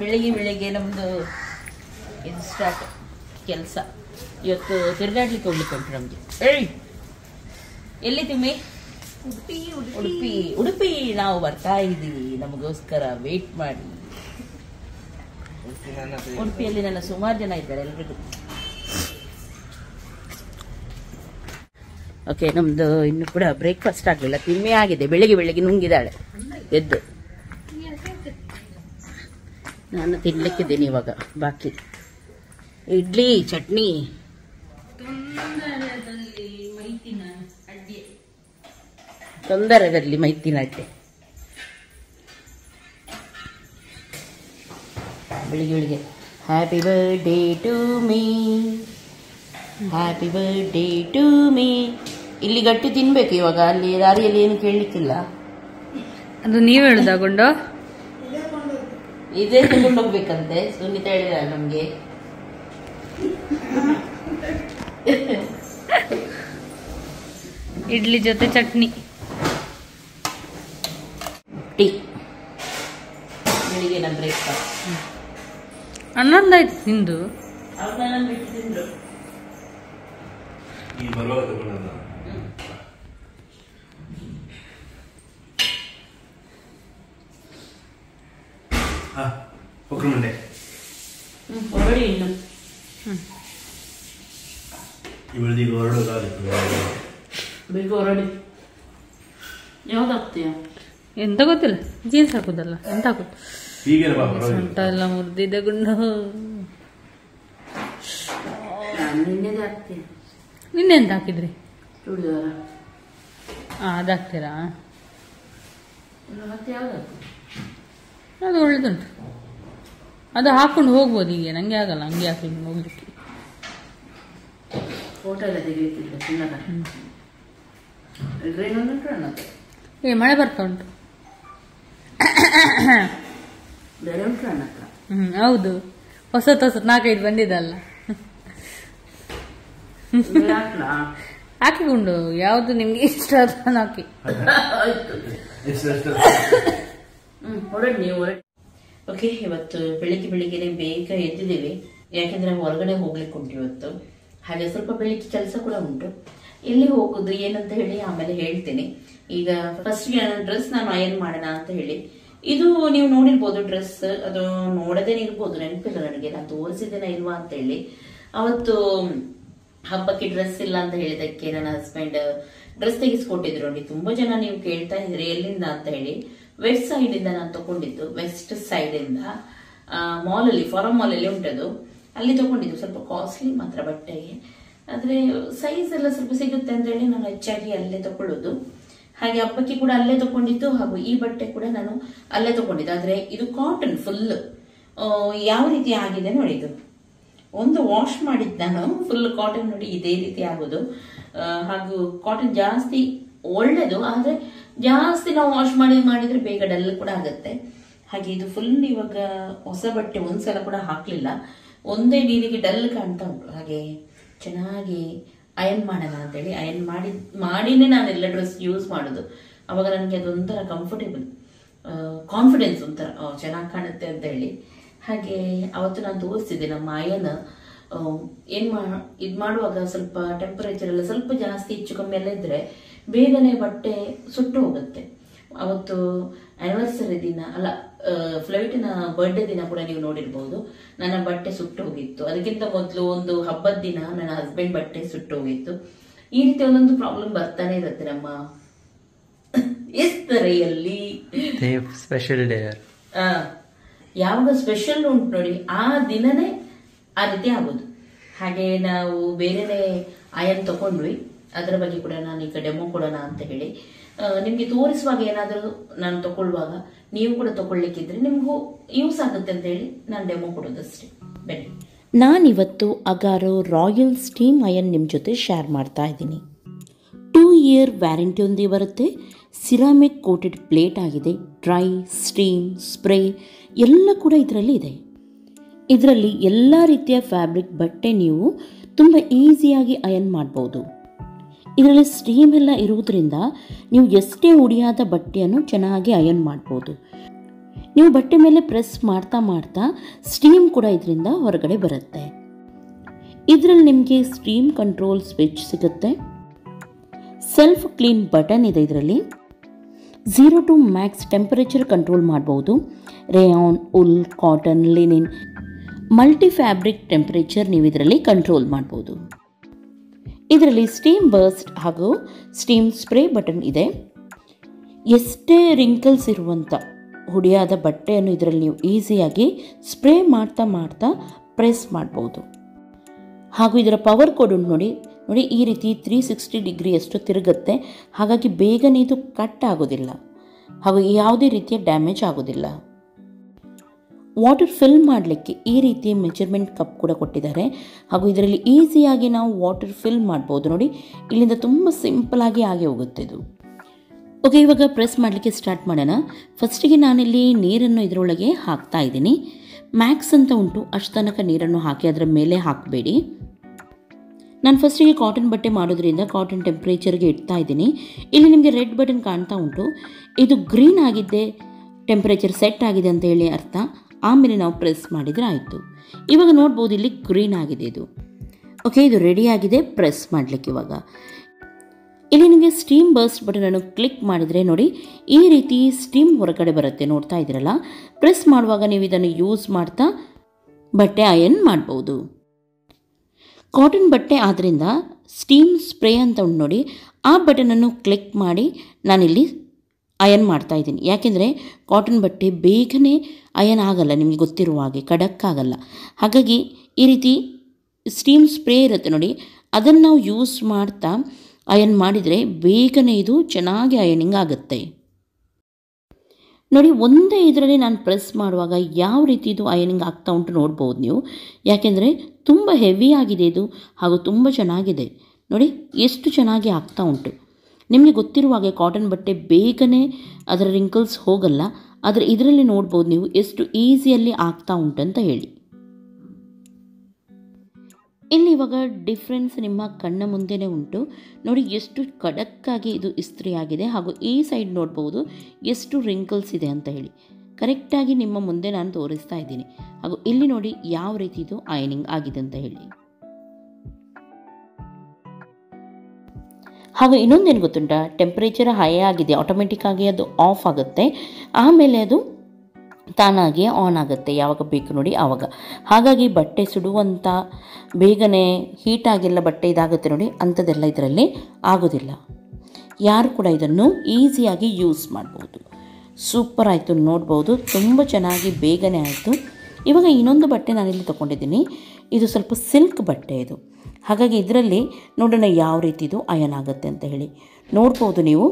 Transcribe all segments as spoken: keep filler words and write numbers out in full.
ಬೆಳಿಗ್ಗೆ ಬೆಳಿಗ್ಗೆ ನಮ್ಮದು ಇದು ಸ್ಟಾರ್ಟ್ ಕೆಲಸ. ಇವತ್ತು ತಿರುಗಾಡ್ಲಿಕ್ಕೆ ಹೋಗ್ಲಿಕ್ಕೆ ಉಂಟು ನಮಗೆ. ಏಯ್ ಎಲ್ಲಿ ತಿಮ್ಮಿ? ಉಡುಪಿ ಉಡುಪಿ ಉಡುಪಿ ನಾವು ಬರ್ತಾ ಇದ್ದೀವಿ. ನಮಗೋಸ್ಕರ ವೇಟ್ ಮಾಡಿ. ಉಡುಪಿಯಲ್ಲಿ ನನ್ನ ಸುಮಾರು ಜನ ಇದ್ದಾರೆ ಎಲ್ರಿಗೂ. ಓಕೆ, ನಮ್ದು ಇನ್ನು ಕೂಡ ಬ್ರೇಕ್ಫಾಸ್ಟ್ ಆಗಲಿಲ್ಲ. ತಿಮ್ಮೆ ಆಗಿದೆ. ಬೆಳಿಗ್ಗೆ ಬೆಳಿಗ್ಗೆ ನುಂಗಿದಾಳೆ ಎದ್ದು. ನಾನು ತಿನ್ಲಿಕ್ಕಿದ್ದೀನಿ ಇವಾಗ. ಬಾಕಿ ಇಡ್ಲಿ ಚಟ್ನಿ. ತೊಂದರದಲ್ಲಿ ಮೈತಿನ ಅಡ್ಡೆ. ಬೆಳಿಗ್ಗೆ ಬೆಳಿಗ್ಗೆ happy birthday to me, happy birthday to me. ಇಲ್ಲಿ ಗಟ್ಟಿ ತಿನ್ಬೇಕು ಇವಾಗ. ಅಲ್ಲಿ ದಾರಿಯಲ್ಲಿ ಏನು ಕೇಳಲಿಕ್ಕಿಲ್ಲ. ಅದು ನೀವು ಹೇಳುದಾಗೊಂಡು ಇದೇ ತಗೊಂಡು ಹೋಗ್ಬೇಕಂತೆ ಸುನೀತಾ ಹೇಳಿದ ನಮ್ಗೆ. ಇಡ್ಲಿ ಜೊತೆ ಚಟ್ನಿ, ಟೀ. ಬೆಳಿಗ್ಗೆ ನಮ್ಮ ಬ್ರೇಕ್ಫಾಸ್ಟ್. ಹನ್ನೊಂದಾಯ್ತು ತಿಂದು. ಅವ್ರನ್ನ ಬಿಟ್ಟು ತಿಂದ್ರು. ಹೊರಡಿ ಇನ್ನು ಬೇಗ ಹೊರಡಿ. ಯಾವ್ದಾಗ್ತೀಯ ಎಂತ ಗೊತ್ತಿಲ್ಲ. ಜೀನ್ಸ್ ಹಾಕುದಲ್ಲ, ಎಂತ ಹಾಕುದು. ಸೊಂಟ ಎಲ್ಲ ಮುರಿದಿದೆ ಗುಂಡು. ನಿನ್ನೆದೇ ಹಾಕ್ತೀಯ. ನಿನ್ನೆ ಎಂತ ಹಾಕಿದ್ರಿ? ಚೂಡಿದಾರ. ಹಾ, ಅದು ಹಾಕ್ತೀರಾ? ಮತ್ತೆ ಯಾವ್ದು? ಅದು ಒಳ್ಳೇದುಂಟು. ಅದು ಹಾಕೊಂಡು ಹೋಗ್ಬೋದು. ಈಗ ನಂಗೆ ಆಗಲ್ಲ ಹಂಗೆ ಹಾಕೊಂಡು ಹೋಗ್ಲಿಕ್ಕೆ. ಫೋಟೋ ಎಲ್ಲ ತೆಗಿಲಿಕ್ಕಿಲ್ಲ ಚಿನ್ನದ. ಏ ಮಳೆ ಬರ್ತಾ ಉಂಟು. ಬೇರೆ ಉಂಟು ನನ್ನ ಹತ್ರ. ಹ್ಮ್ ಹೌದು. ಹೊಸತ್ ಹೊಸತ್ ನಾಲ್ಕೈದು ಬಂದಿದ್ದಲ್ಲ. ಹಾಕಿಕೊಂಡು ಯಾವ್ದು ನಿಮ್ಗೆ ಇಷ್ಟ ಅದನ್ನ ಹಾಕಿ. ಹ್ಮ್ ಹೊರಡಿ ನೀವು ಹೊರಡಿ. ಓಕೆ, ಇವತ್ತು ಬೆಳಿಗ್ಗೆ ಬೆಳಿಗ್ಗೆನೆ ಬೇಗ ಎದ್ದಿದ್ದೀವಿ. ಯಾಕೆಂದ್ರೆ ಹೊರಗಡೆ ಹೋಗ್ಲಿಕ್ಕೆ ಉಂಟು ಇವತ್ತು. ಹಾಗೆ ಸ್ವಲ್ಪ ಬೆಳಿಗ್ಗೆ ಕೆಲಸ ಕೂಡ ಉಂಟು. ಎಲ್ಲಿ ಹೋಗುದು ಏನಂತ ಹೇಳಿ ಆಮೇಲೆ ಹೇಳ್ತೀನಿ. ಈಗ ಫಸ್ಟ್ ಡ್ರೆಸ್ ನಾನು ಅಯನ್ ಮಾಡೋಣ ಅಂತ ಹೇಳಿ. ಇದು ನೀವು ನೋಡಿರ್ಬೋದು ಡ್ರೆಸ್. ಅದು ನೋಡದೇನೆ ಇರ್ಬೋದು, ನೆನಪಿಲ್ಲ ನನಗೆ ನಾನು ತೋರಿಸಿದ್ದೇನೆ ಇಲ್ವಾ ಅಂತ ಹೇಳಿ. ಅವತ್ತು ಹಬ್ಬಕ್ಕೆ ಡ್ರೆಸ್ ಇಲ್ಲ ಅಂತ ಹೇಳಿದಕ್ಕೆ ನನ್ನ ಹಸ್ಬೆಂಡ್ ಡ್ರೆಸ್ ತೆಗಿಸ್ಕೊಟ್ಟಿದ್ರು ನೋಡಿ. ತುಂಬಾ ಜನ ನೀವು ಕೇಳ್ತಾ ಇದ್ರಿ ಎಲ್ಲಿಂದ ಅಂತ ಹೇಳಿ. ವೆಸ್ಟ್ ಸೈಡ್ ಇಂದ ನಾನು ತಗೊಂಡಿದ್ದು. ವೆಸ್ಟ್ ಸೈಡ್ ಇಂದ ಮಾಲ್ ಅಲ್ಲಿ, ಫಾರಂ ಮಾಲ್ ಅಲ್ಲಿ ಉಂಟದು. ಅಲ್ಲಿ ತಗೊಂಡಿದ್ದು. ಸ್ವಲ್ಪ ಕಾಸ್ಟ್ಲಿ ಮಾತ್ರ ಬಟ್ಟೆಗೆ, ಆದ್ರೆ ಸೈಜ್ ಎಲ್ಲ ಸ್ವಲ್ಪ ಸಿಗುತ್ತೆ ಅಂತ ಹೇಳಿ ನಾನು ಹೆಚ್ಚಾಗಿ ಅಲ್ಲೇ ತಗೊಳ್ಳೋದು. ಹಾಗೆ ಹಬ್ಬಕ್ಕೆ ಕೂಡ ಅಲ್ಲೇ ತಗೊಂಡಿದ್ದು. ಹಾಗೂ ಈ ಬಟ್ಟೆ ಕೂಡ ನಾನು ಅಲ್ಲೇ ತಗೊಂಡಿದ್ದು. ಆದ್ರೆ ಇದು ಕಾಟನ್ ಫುಲ್. ಯಾವ ರೀತಿ ಆಗಿದೆ ನೋಡಿ. ಇದು ಒಂದು ವಾಶ್ ಮಾಡಿದ್ ನಾನು. ಫುಲ್ ಕಾಟನ್ ನೋಡಿ ಇದೇ ರೀತಿ ಆಗೋದು. ಹಾಗೂ ಕಾಟನ್ ಜಾಸ್ತಿ ಒಳ್ಳೇದು. ಆದ್ರೆ ಜಾಸ್ತಿ ನಾವು ವಾಶ್ ಮಾಡಿ ಮಾಡಿದ್ರೆ ಬೇಗ ಡಲ್ ಕೂಡ ಆಗುತ್ತೆ. ಹಾಗೆ ಇದು ಫುಲ್ ಇವಾಗ ಹೊಸ ಬಟ್ಟೆ ಒಂದ್ಸಲ ಕೂಡ ಹಾಕ್ಲಿಲ್ಲ. ಒಂದೇ ನೀರಿಗೆ ಡಲ್ ಕಾಣ್ತಾ ಉಂಟು. ಹಾಗೆ ಚೆನ್ನಾಗಿ ಅಯನ್ ಮಾಡೋಣ ಅಂತೇಳಿ ಅಯನ್ ಮಾಡಿ ಮಾಡಿನೇ ನಾನೆಲ್ಲ ಡ್ರೆಸ್ ಯೂಸ್ ಮಾಡೋದು. ಅವಾಗ ನನಗೆ ಅದೊಂಥರ ಕಂಫರ್ಟೇಬಲ್, ಕಾನ್ಫಿಡೆನ್ಸ್, ಒಂಥರ ಚೆನ್ನಾಗಿ ಕಾಣುತ್ತೆ ಅಂತ ಹೇಳಿ. ಹಾಗೆ ಅವತ್ತು ನಾನು ತೋರಿಸ್ತಿದ್ದೆ ನಮ್ಮ ಅಯನ್ ಏನ್ ಮಾ ಇದ್ ಮಾಡುವಾಗ ಸ್ವಲ್ಪ ಟೆಂಪರೇಚರ್ ಎಲ್ಲ ಸ್ವಲ್ಪ ಜಾಸ್ತಿ ಹೆಚ್ಚು ಕಮ್ಮಿ ಎಲ್ಲ ಇದ್ರೆ ಬೇಗನೆ ಬಟ್ಟೆ ಸುಟ್ಟು ಹೋಗುತ್ತೆ. ಅವತ್ತು ಆನಿವರ್ಸರಿ ದಿನ ಅಲ್ಲ, ಫ್ಲೈಟಿನ ಬರ್ಡೇ ದಿನ ಕೂಡ ನೀವು ನೋಡಿರ್ಬಹುದು ನನ್ನ ಬಟ್ಟೆ ಸುಟ್ಟು ಹೋಗಿತ್ತು. ಅದಕ್ಕಿಂತ ಮೊದಲು ಒಂದು ಹಬ್ಬದ ದಿನ ನನ್ನ ಹಸ್ಬೆಂಡ್ ಬಟ್ಟೆ ಸುಟ್ಟು ಹೋಗಿತ್ತು. ಈ ರೀತಿ ಒಂದೊಂದು ಪ್ರಾಬ್ಲಮ್ ಬರ್ತಾನೆ ಇರುತ್ತೆ ನಮ್ಮ ಎಸ್ತರೆಯಲ್ಲಿ. ಸ್ಪೆಷಲ್ ಡೇ ಯಾವಾಗ ಸ್ಪೆಷಲ್ ಉಂಟು ನೋಡಿ ಆ ದಿನನೇ ಆ ರೀತಿ ಆಗೋದು. ಹಾಗೆ ನಾವು ಬೇರೆನೆ ಅಯನ್ ತಗೊಂಡ್ವಿ. ಅದರ ಬಗ್ಗೆ ಕೂಡ ನಾನು ಈಗ ಡೆಮೋ ಕೊಡೋಣ ಅಂತ ಹೇಳಿ ನಿಮ್ಗೆ ತೋರಿಸುವಾಗ ಏನಾದರೂ ನಾನು ತಗೊಳ್ಳುವಾಗ ನೀವು ಕೂಡ ತಗೊಳ್ಳಿಕ್ಕಿದ್ರೆ ನಿಮ್ಗೂ ಯೂಸ್ ಆಗುತ್ತೆ ಅಂತ ಹೇಳಿ ನಾನು ಡೆಮೋ ಕೊಡೋದಷ್ಟೇ. ಬನ್ನಿ. ನಾನಿವತ್ತು ಅಗಾರೋ ರಾಯಲ್ ಸ್ಟೀಮ್ ಅಯನ್ ನಿಮ್ಮ ಜೊತೆ ಶೇರ್ ಮಾಡ್ತಾ ಇದ್ದೀನಿ. ಟೂ ಇಯರ್ ವ್ಯಾರಂಟಿ ಒಂದೇ ಬರುತ್ತೆ. ಸಿರಾಮಿಕ್ ಕೋಟೆಡ್ ಪ್ಲೇಟ್ ಆಗಿದೆ. ಡ್ರೈ, ಸ್ಟೀಮ್, ಸ್ಪ್ರೇ ಎಲ್ಲ ಕೂಡ ಇದರಲ್ಲಿ ಇದೆ. ಇದರಲ್ಲಿ ಎಲ್ಲ ರೀತಿಯ ಫ್ಯಾಬ್ರಿಕ್ ಬಟ್ಟೆ ನೀವು ತುಂಬ ಈಸಿಯಾಗಿ ಅಯನ್ ಮಾಡ್ಬೋದು. ಇದರಲ್ಲಿ ಸ್ಟೀಮ್ ಎಲ್ಲ ಇರುವುದರಿಂದ ನೀವು ಎಷ್ಟೇ ಉಡಿಯಾದ ಬಟ್ಟೆಯನ್ನು ಚೆನ್ನಾಗಿ ಅಯನ್ ಮಾಡ್ಬೋದು. ನೀವು ಬಟ್ಟೆ ಮೇಲೆ ಪ್ರೆಸ್ ಮಾಡ್ತಾ ಮಾಡ್ತಾ ಸ್ಟೀಮ್ ಕೂಡ ಇದರಿಂದ ಹೊರಗಡೆ ಬರುತ್ತೆ. ಇದರಲ್ಲಿ ನಿಮಗೆ ಸ್ಟೀಮ್ ಕಂಟ್ರೋಲ್ ಸ್ವಿಚ್ ಸಿಗುತ್ತೆ. ಸೆಲ್ಫ್ ಕ್ಲೀನ್ ಬಟನ್ ಇದೆ ಇದರಲ್ಲಿ. Zero to max temperature control ಮಾಡ್ಬೋದು. Rayon, wool, cotton, linen, multi fabric temperature ನೀವು ಇದರಲ್ಲಿ ಕಂಟ್ರೋಲ್ ಮಾಡ್ಬೋದು. ಇದರಲ್ಲಿ ಸ್ಟೀಮ್ ಬರ್ಸ್ಟ್ ಹಾಗೂ ಸ್ಟೀಮ್ ಸ್ಪ್ರೇ ಬಟನ್ ಇದೆ. ಎಷ್ಟೇ ರಿಂಕಲ್ಸ್ ಇರುವಂಥ ಹುಡಿಯಾದ ಬಟ್ಟೆಯನ್ನು ಇದರಲ್ಲಿ ನೀವು ಈಸಿಯಾಗಿ ಸ್ಪ್ರೇ ಮಾಡ್ತಾ ಮಾಡ್ತಾ ಪ್ರೆಸ್ ಮಾಡ್ಬೋದು. ಹಾಗೂ ಇದರ ಪವರ್ ಕೋಡ್ ಉಂಟು ನೋಡಿ ನೋಡಿ ಈ ರೀತಿ ತ್ರೀ ಸಿಕ್ಸ್ಟಿ ಡಿಗ್ರಿಯಷ್ಟು ತಿರುಗುತ್ತೆ. ಹಾಗಾಗಿ ಬೇಗನೆ ಇದು ಕಟ್ ಆಗೋದಿಲ್ಲ ಹಾಗೂ ಯಾವುದೇ ರೀತಿಯ ಡ್ಯಾಮೇಜ್ ಆಗೋದಿಲ್ಲ. ವಾಟರ್ ಫಿಲ್ ಮಾಡಲಿಕ್ಕೆ ಈ ರೀತಿ ಮೆಜರ್ಮೆಂಟ್ ಕಪ್ ಕೂಡ ಕೊಟ್ಟಿದ್ದಾರೆ ಹಾಗೂ ಇದರಲ್ಲಿ ಈಸಿಯಾಗಿ ನಾವು ವಾಟರ್ ಫಿಲ್ ಮಾಡ್ಬೋದು. ನೋಡಿ ಇಲ್ಲಿಂದ ತುಂಬ ಸಿಂಪಲಾಗಿ ಆಗಿ ಹೋಗುತ್ತೆ ಇದು. ಓಕೆ, ಇವಾಗ ಪ್ರೆಸ್ ಮಾಡಲಿಕ್ಕೆ ಸ್ಟಾರ್ಟ್ ಮಾಡೋಣ. ಫಸ್ಟಿಗೆ ನಾನಿಲ್ಲಿ ನೀರನ್ನು ಇದರೊಳಗೆ ಹಾಕ್ತಾ ಇದ್ದೀನಿ. ಮ್ಯಾಕ್ಸ್ ಅಂತ ಉಂಟು, ಅಷ್ಟು ತನಕ ನೀರನ್ನು ಹಾಕಿ ಅದರ ಮೇಲೆ ಹಾಕಬೇಡಿ. ನಾನು ಫಸ್ಟಿಗೆ ಕಾಟನ್ ಬಟ್ಟೆ ಮಾಡೋದ್ರಿಂದ ಕಾಟನ್ ಟೆಂಪ್ರೇಚರ್ಗೆ ಇಡ್ತಾ ಇದ್ದೀನಿ. ಇಲ್ಲಿ ನಿಮಗೆ ರೆಡ್ ಬಟನ್ ಕಾಣ್ತಾ ಉಂಟು, ಇದು ಗ್ರೀನ್ ಆಗಿದ್ದೆ ಟೆಂಪ್ರೇಚರ್ ಸೆಟ್ ಆಗಿದೆ ಅಂತ ಹೇಳಿ ಅರ್ಥ. ಆಮೇಲೆ ನಾವು ಪ್ರೆಸ್ ಮಾಡಿದರೆ ಆಯಿತು. ಇವಾಗ ನೋಡ್ಬೋದು ಇಲ್ಲಿ ಗ್ರೀನ್ ಆಗಿದೆ ಇದು. ಓಕೆ, ಇದು ರೆಡಿ ಆಗಿದೆ ಪ್ರೆಸ್ ಮಾಡಲಿಕ್ಕೆ. ಇವಾಗ ಇಲ್ಲಿ ನಿಮಗೆ ಸ್ಟೀಮ್ ಬರ್ಸ್ಟ್ ಬಟನನ್ನು ಕ್ಲಿಕ್ ಮಾಡಿದರೆ ನೋಡಿ ಈ ರೀತಿ ಸ್ಟೀಮ್ ಹೊರಗಡೆ ಬರುತ್ತೆ, ನೋಡ್ತಾ ಇದ್ದೀರಲ್ಲ. ಪ್ರೆಸ್ ಮಾಡುವಾಗ ನೀವು ಇದನ್ನು ಯೂಸ್ ಮಾಡ್ತಾ ಬಟ್ಟೆ ಅಯನ್ ಮಾಡ್ಬೋದು. ಕಾಟನ್ ಬಟ್ಟೆ ಆದ್ದರಿಂದ ಸ್ಟೀಮ್ ಸ್ಪ್ರೇ ಅಂತ ಉಂಟು ನೋಡಿ, ಆ ಬಟನನ್ನು ಕ್ಲಿಕ್ ಮಾಡಿ ನಾನಿಲ್ಲಿ ಅಯನ್ ಮಾಡ್ತಾ ಇದ್ದೀನಿ. ಯಾಕೆಂದರೆ ಕಾಟನ್ ಬಟ್ಟೆ ಬೇಗನೆ ಅಯನ್ ಆಗಲ್ಲ, ನಿಮಗೆ ಗೊತ್ತಿರುವ ಹಾಗೆ ಖಡಕ್ಕಾಗಲ್ಲ. ಹಾಗಾಗಿ ಈ ರೀತಿ ಸ್ಟೀಮ್ ಸ್ಪ್ರೇ ಇರುತ್ತೆ ನೋಡಿ, ಅದನ್ನು ನಾವು ಯೂಸ್ ಮಾಡ್ತಾ ಅಯನ್ ಮಾಡಿದರೆ ಬೇಗನೆ ಇದು ಚೆನ್ನಾಗಿ ಅಯನಿಂಗ್ ಆಗುತ್ತೆ. ನೋಡಿ ಒಂದೇ ಇದರಲ್ಲಿ ನಾನು ಪ್ರೆಸ್ ಮಾಡುವಾಗ ಯಾವ ರೀತಿ ಇದು ಅಯನಿಂಗ್ ಆಗ್ತಾ ಉಂಟು ನೋಡ್ಬೋದು ನೀವು. ಯಾಕೆಂದರೆ ತುಂಬ ಹೆವಿ ಆಗಿದೆ ಇದು ಹಾಗೂ ತುಂಬ ಚೆನ್ನಾಗಿದೆ. ನೋಡಿ ಎಷ್ಟು ಚೆನ್ನಾಗಿ ಆಗ್ತಾ ಉಂಟು. ನಿಮಗೆ ಗೊತ್ತಿರುವ ಹಾಗೆ ಕಾಟನ್ ಬಟ್ಟೆ ಬೇಗನೆ ಅದರ ರಿಂಕಲ್ಸ್ ಹೋಗಲ್ಲ, ಆದರೆ ಇದರಲ್ಲಿ ನೋಡ್ಬೋದು ನೀವು ಎಷ್ಟು ಈಸಿಯಲ್ಲಿ ಆಗ್ತಾ ಉಂಟಂತ ಹೇಳಿ. ಇಲ್ಲಿ ಇವಾಗ ಡಿಫ್ರೆನ್ಸ್ ನಿಮ್ಮ ಕಣ್ಣ ಮುಂದೆನೇ ಉಂಟು. ನೋಡಿ ಎಷ್ಟು ಖಡಕ್ಕಾಗಿ ಇದು ಇಸ್ತ್ರಿ ಆಗಿದೆ ಹಾಗೂ ಈ ಸೈಡ್ ನೋಡ್ಬೋದು ಎಷ್ಟು ರಿಂಕಲ್ಸ್ ಇದೆ ಅಂತ ಹೇಳಿ. ಕರೆಕ್ಟಾಗಿ ನಿಮ್ಮ ಮುಂದೆ ನಾನು ತೋರಿಸ್ತಾ ಇದ್ದೀನಿ. ಹಾಗೂ ಇಲ್ಲಿ ನೋಡಿ ಯಾವ ರೀತಿ ಇದು ಅಯನಿಂಗ್ ಆಗಿದೆ ಅಂತ ಹೇಳಿ. ಹಾಗೂ ಇನ್ನೊಂದೇನು ಗೊತ್ತುಂಟಾ, ಟೆಂಪ್ರೇಚರ್ ಹೈ ಆಗಿದೆ ಆಟೋಮೆಟಿಕ್ ಆಗಿ ಅದು ಆಫ್ ಆಗುತ್ತೆ, ಆಮೇಲೆ ಅದು ತಾನಾಗಿಯೇ ಆನ್ ಆಗುತ್ತೆ ಯಾವಾಗ ಬೇಕು ನೋಡಿ ಆವಾಗ. ಹಾಗಾಗಿ ಬಟ್ಟೆ ಸುಡುವಂಥ ಬೇಗನೆ ಹೀಟಾಗೆಲ್ಲ ಬಟ್ಟೆ ಇದಾಗುತ್ತೆ ನೋಡಿ, ಅಂಥದ್ದೆಲ್ಲ ಇದರಲ್ಲಿ ಆಗೋದಿಲ್ಲ. ಯಾರು ಕೂಡ ಇದನ್ನು ಈಸಿಯಾಗಿ ಯೂಸ್ ಮಾಡ್ಬೋದು. ಸೂಪರ್ ಆಯಿತು, ನೋಡ್ಬೋದು ತುಂಬ ಚೆನ್ನಾಗಿ ಬೇಗನೆ ಆಯಿತು. ಇವಾಗ ಇನ್ನೊಂದು ಬಟ್ಟೆ ನಾನಿಲ್ಲಿ ತೊಗೊಂಡಿದ್ದೀನಿ. ಇದು ಸ್ವಲ್ಪ ಸಿಲ್ಕ್ ಬಟ್ಟೆ ಇದು. ಹಾಗಾಗಿ ಇದರಲ್ಲಿ ನೋಡೋಣ ಯಾವ ರೀತಿ ಇದು ಅಯನ್ ಆಗುತ್ತೆ ಅಂತ ಹೇಳಿ. ನೋಡ್ಬೋದು ನೀವು.